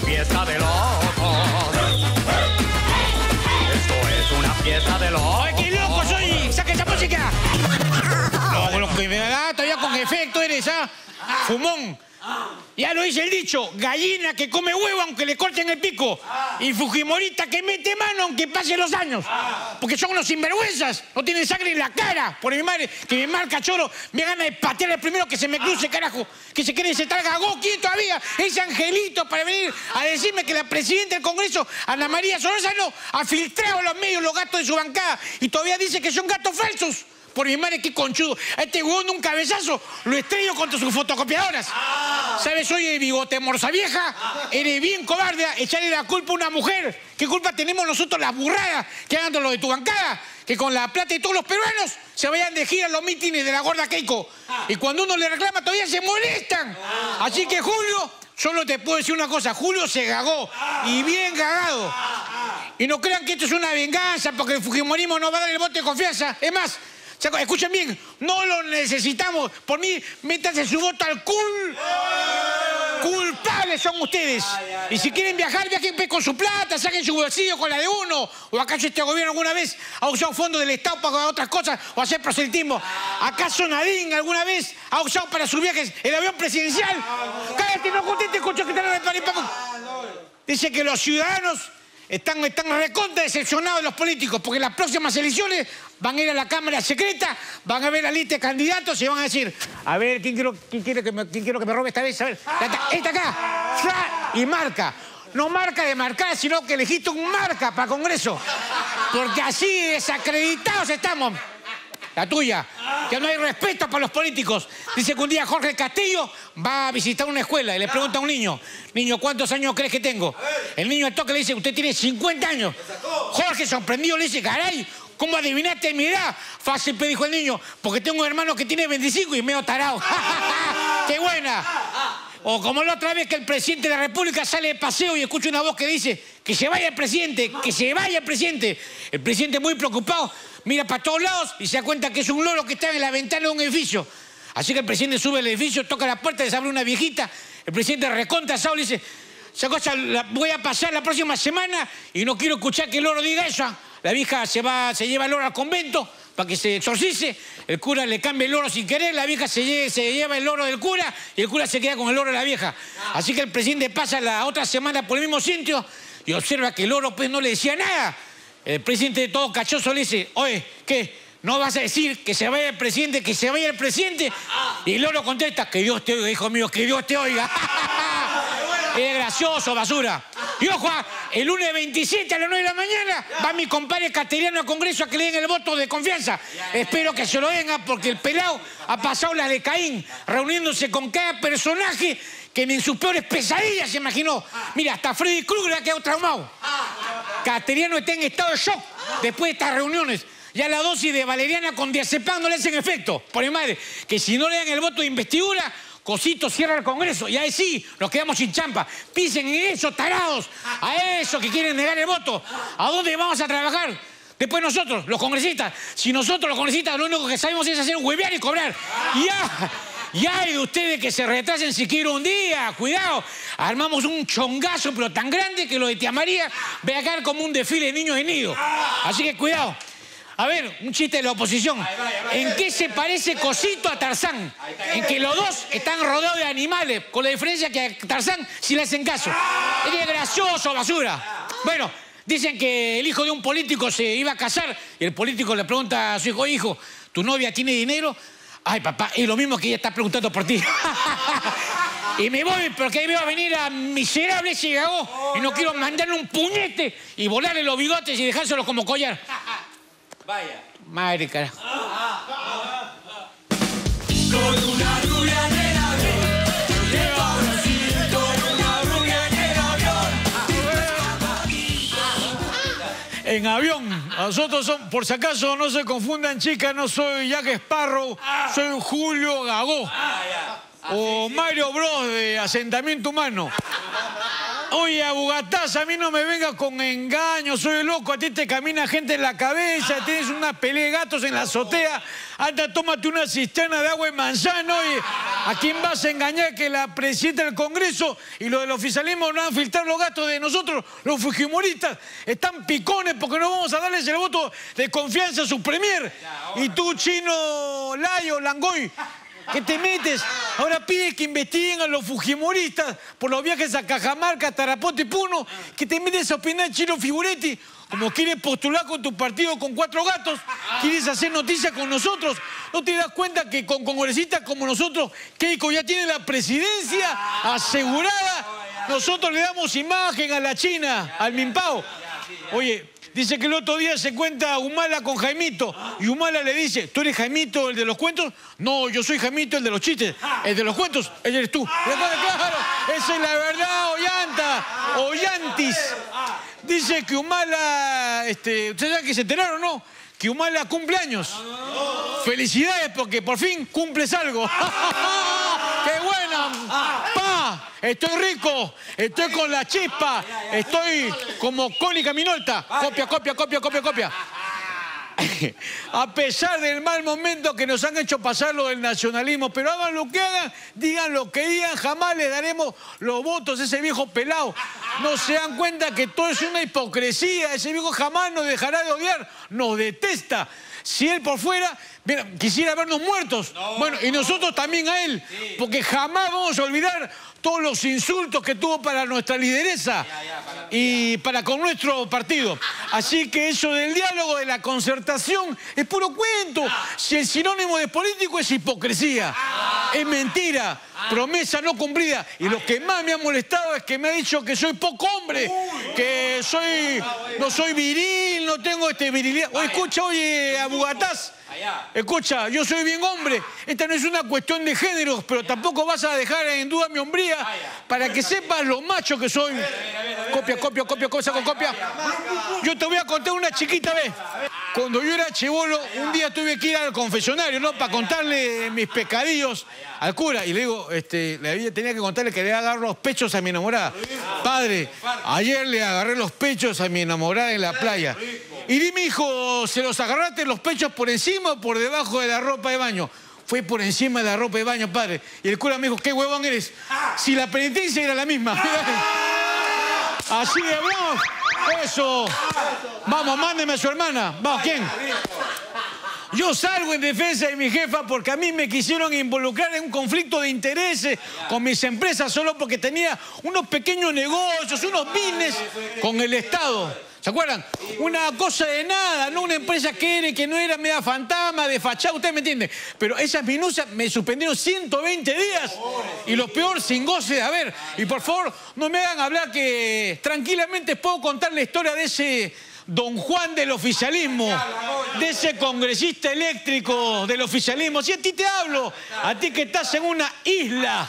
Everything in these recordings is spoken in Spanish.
fiesta de locos. Esto es una fiesta de locos. ¡Ay, qué loco soy! ¡Saca esa música! No, lo que me da todavía con efecto eres, ¿ah? Fumón. Ya lo dice el dicho, gallina que come huevo aunque le corten el pico. Y fujimorista que mete mano aunque pasen los años. Porque son unos sinvergüenzas, no tienen sangre en la cara. Por mi madre, que mi marca choro, me gana de patear el primero que se me cruce, carajo. Que se cree, se traiga a ¿quién todavía? Ese angelito para venir a decirme que la presidenta del Congreso, Ana María Solórzano, ha filtrado a los medios los gatos de su bancada. Y todavía dice que son gatos falsos. Por mi madre, qué conchudo. A este huevón de un cabezazo lo estrello contra sus fotocopiadoras. ¿Sabes? Oye, bigote morsa vieja, eres bien cobarde a echarle la culpa a una mujer. ¿Qué culpa tenemos nosotros las burradas que hagan de lo de tu bancada? Que con la plata de todos los peruanos se vayan de gira a los mítines de la gorda Keiko. Y cuando uno le reclama todavía se molestan. Así que Julio, solo te puedo decir una cosa. Julio se cagó y bien cagado. Y no crean que esto es una venganza porque el fujimorismo nos va a dar el voto de confianza. Es más, escuchen bien, no lo necesitamos. Por mí, métanse su voto al culpables son ustedes. Y si quieren viajar, viajen con su plata, saquen su bolsillo con la de uno. ¿O acaso este gobierno alguna vez ha usado fondos del Estado para otras cosas o hacer proselitismo? ¿Acaso Nadine alguna vez ha usado para sus viajes el avión presidencial? Cállate, no conteste, escucho que están en el Dice que los ciudadanos están recontra decepcionados de los políticos porque en las próximas elecciones van a ir a la Cámara Secreta, van a ver la lista de candidatos y van a decir, a ver, ¿quién quiero que me robe esta vez? A ver, esta acá, y marca. No marca de marcar, sino que elegiste un marca para Congreso. Porque así desacreditados estamos. La tuya, que no hay respeto para los políticos. Dice que un día Jorge Castillo va a visitar una escuela y le pregunta a un niño, ¿cuántos años crees que tengo? El niño al toque le dice, usted tiene 50 años. Jorge, sorprendido, le dice, caray, ¿cómo adivinaste mi edad? Fácil, dijo el niño, porque tengo un hermano que tiene 25 y medio tarado. ¡Qué buena! O como la otra vez que el presidente de la República sale de paseo y escucha una voz que dice que se vaya el presidente, que se vaya el presidente. El presidente muy preocupado mira para todos lados y se da cuenta que es un loro que está en la ventana de un edificio. Así que el presidente sube al edificio, toca la puerta, les abre una viejita. El presidente recontra asado le dice, esa cosa la voy a pasar la próxima semana y no quiero escuchar que el loro diga eso. La vieja se lleva el loro al convento para que se exorcice, el cura le cambia el loro sin querer, la vieja se lleva el loro del cura y el cura se queda con el loro de la vieja. Así que el presidente pasa la otra semana por el mismo sitio y observa que el loro pues no le decía nada. El presidente todo cachoso le dice, oye, ¿qué? ¿No vas a decir que se vaya el presidente, que se vaya el presidente? Y el loro contesta, que Dios te oiga, hijo mío, que Dios te oiga. Es gracioso, basura. Y ojo, el lunes 27 a las 9 de la mañana va mi compadre Cateriano al Congreso a que le den el voto de confianza. Espero que se lo den porque el pelado ha pasado las de Caín, reuniéndose con cada personaje que ni en sus peores pesadillas se imaginó. Mira, hasta Freddy Krueger ha quedado traumado. Cateriano está en estado de shock después de estas reuniones. Ya la dosis de valeriana con diazepam no le hacen efecto. Por mi madre, que si no le dan el voto de investidura, Cosito cierra el Congreso y ahí sí, nos quedamos sin champa. Piensen en esos tarados, a esos que quieren negar el voto. ¿A dónde vamos a trabajar? Después nosotros, los congresistas. Si nosotros, los congresistas, lo único que sabemos es hacer huevear y cobrar. Ya hay de ustedes que se retrasen siquiera un día. Cuidado, armamos un chongazo, pero tan grande que lo de tía María ve a caer como un desfile de niños de nido. Así que cuidado. A ver, un chiste de la oposición. ¿En qué se parece Cosito a Tarzán? En que los dos están rodeados de animales, con la diferencia que a Tarzán sí le hacen caso. Es gracioso, basura. Bueno, dicen que el hijo de un político se iba a casar y el político le pregunta a su hijo, hijo, ¿tu novia tiene dinero? Ay, papá, es lo mismo que ella está preguntando por ti. Y me voy porque ahí veo a venir a miserable ese gagó y no quiero mandarle un puñete y volarle los bigotes y dejárselo como collar. Vaya. Madre carajo. Con una rubia en el avión, lleva Brasil, con una rubia en el avión. En avión. Nosotros somos, por si acaso no se confundan, chicas, no soy Jack Sparrow, soy Julio Gagó. O Mario Bros de Asentamiento Humano. Oye, Abugataz, a mí no me vengas con engaños, soy loco, a ti te camina gente en la cabeza, tienes una pelea de gatos en la azotea, anda, tómate una cisterna de agua de manzano ¿A quién vas a engañar que la presidenta del Congreso y los del oficialismo no han filtrado los gastos de nosotros, los fujimoristas? Están picones porque no vamos a darles el voto de confianza a su premier. Y tú, Chino, Layo, Langoy, ¿qué te metes? Ahora pides que investiguen a los fujimoristas por los viajes a Cajamarca, Tarapoto y Puno. ¿Qué te metes a opinar, Chino Figuretti? Como quieres postular con tu partido con 4 gatos, quieres hacer noticias con nosotros. ¿No te das cuenta que con congresistas como nosotros, Keiko ya tiene la presidencia asegurada? Nosotros le damos imagen a la China, al Mimpao. Oye, dice que el otro día se cuenta Humala con Jaimito y Humala le dice, ¿tú eres Jaimito el de los cuentos? No, yo soy Jaimito el de los chistes. El de los cuentos, él eres tú. Claro, esa es la verdad, Ollanta, Ollantis. Dice que Humala, ¿ustedes saben que se enteraron, no? Que Humala cumple años. Felicidades porque por fin cumples algo. ¡Qué buena! ¡Pa! Estoy rico, estoy con la chispa, estoy como Cónica Minolta. Copia. A pesar del mal momento que nos han hecho pasar lo del nacionalismo, pero hagan lo que hagan, digan lo que digan, jamás les daremos los votos a ese viejo pelado. No se dan cuenta que todo es una hipocresía, ese viejo jamás nos dejará de odiar, nos detesta. Si él por fuera, mira, quisiera vernos muertos. Bueno, y nosotros también a él, porque jamás vamos a olvidar todos los insultos que tuvo para nuestra lideresa y para con nuestro partido. Así que eso del diálogo, de la concertación, es puro cuento. Si el sinónimo de político es hipocresía, es mentira, promesa no cumplida. Y lo que más me ha molestado es que me ha dicho que soy poco hombre, que no soy viril, no tengo virilidad. Oye, escucha, Abugataz. Escucha, yo soy bien hombre. Esta no es una cuestión de géneros, pero tampoco vas a dejar en duda mi hombría para que sepas lo macho que soy. Copia. Yo te voy a contar una chiquita vez. Cuando yo era chibolo, un día tuve que ir al confesionario, ¿no? Para contarle mis pecadillos al cura. Y le digo, tenía que contarle que le agarré los pechos a mi enamorada. Padre, ayer le agarré los pechos a mi enamorada en la playa. Y dime, hijo, ¿se los agarraste los pechos por encima o por debajo de la ropa de baño? Fue por encima de la ropa de baño, padre. Y el cura me dijo, ¿qué huevón eres? Si la penitencia era la misma. Así de vamos. Eso. Vamos, mándeme a su hermana. Vamos, ¿quién? Yo salgo en defensa de mi jefa porque a mí me quisieron involucrar en un conflicto de intereses con mis empresas solo porque tenía unos pequeños negocios, unos business con el Estado. ¿Se acuerdan? Una cosa de nada, no una empresa que no era media fantasma, de fachada, usted me entiende. Pero esas minucias me suspendieron 120 días. Y lo peor, sin goce de haber. Y por favor, no me hagan hablar que tranquilamente puedo contar la historia de ese Don Juan del oficialismo, de ese congresista eléctrico del oficialismo. Si a ti te hablo, a ti que estás en una isla.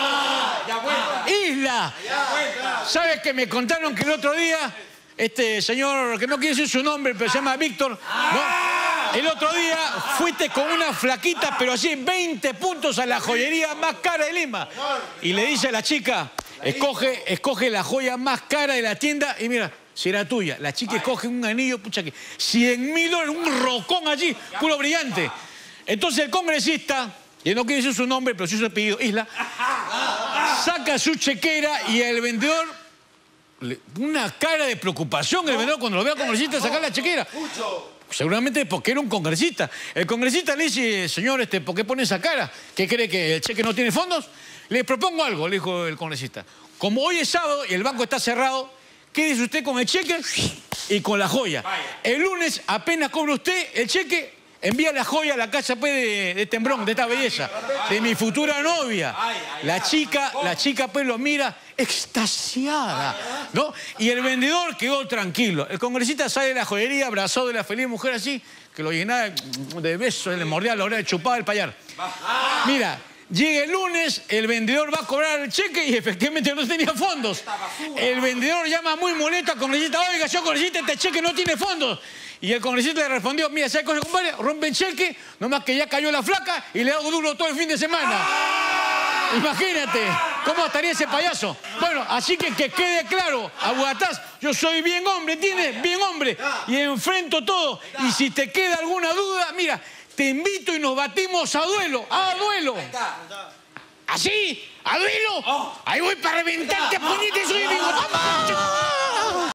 Isla. ¿Sabes que me contaron que el otro día... Este señor, que no quiere decir su nombre, pero se llama Víctor, ¿no? El otro día fuiste con una flaquita, pero así 20 puntos a la joyería más cara de Lima. Y le dice a la chica, escoge la joya más cara de la tienda y mira, será tuya. La chica escoge un anillo, pucha que 100.000 dólares, un rocón allí, puro brillante. Entonces el congresista, y no quiere decir su nombre, pero sí su apellido, Isla, saca su chequera y el vendedor... Una cara de preocupación el vendedor cuando lo ve al congresista sacar la chequera. Seguramente porque era un congresista. El congresista le dice, señor, ¿por qué pone esa cara? ¿Qué cree, que el cheque no tiene fondos? Le propongo algo, le dijo el congresista. Como hoy es sábado y el banco está cerrado, quédese usted con el cheque y con la joya. El lunes, apenas cobre usted el cheque, envía la joya a la casa pues, de Tembrón, de esta belleza, de mi futura novia. La chica pues lo mira extasiada, ¿no? Y el vendedor quedó tranquilo. El congresista sale de la joyería abrazado de la feliz mujer así, que lo llenaba de besos, le mordía la oreja, chupaba el payar. Mira, llega el lunes, el vendedor va a cobrar el cheque y efectivamente no tenía fondos. El vendedor llama muy molesto al congresista, oiga, señor congresista, este cheque no tiene fondos. Y el congresista le respondió, mira, ¿sabes qué, compadre? Rompe el cheque, nomás que ya cayó la flaca y le hago duro todo el fin de semana. Imagínate, ¿cómo estaría ese payaso? Bueno, así que quede claro, Abugataz, yo soy bien hombre, ¿entiendes? Bien hombre. Y enfrento todo. Y si te queda alguna duda, mira, te invito y nos batimos a duelo. ¡A duelo! ¿Así? ¿A duelo? Ahí voy para reventarte a puñete, soy bigote.